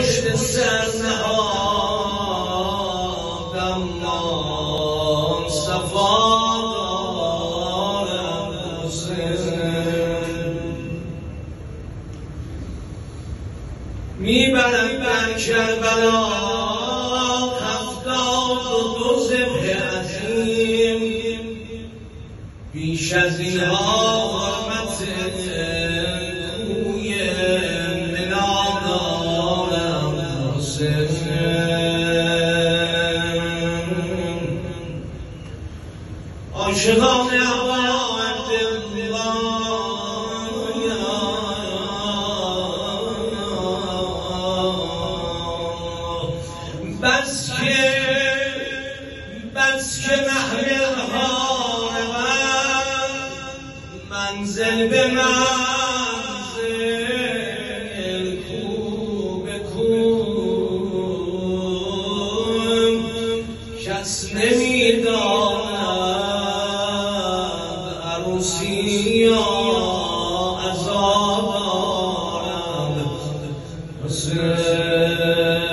پشت سر نهادم من صفا دارم حسین میبرم در کربلا 72 ذبح عظیم بیش از اینها حرمت کوی منا دارم حسین عاشقان بس که محمل ها منزل به منزل کو به کو کس نمیداند عروسی یا عزا دارم حسین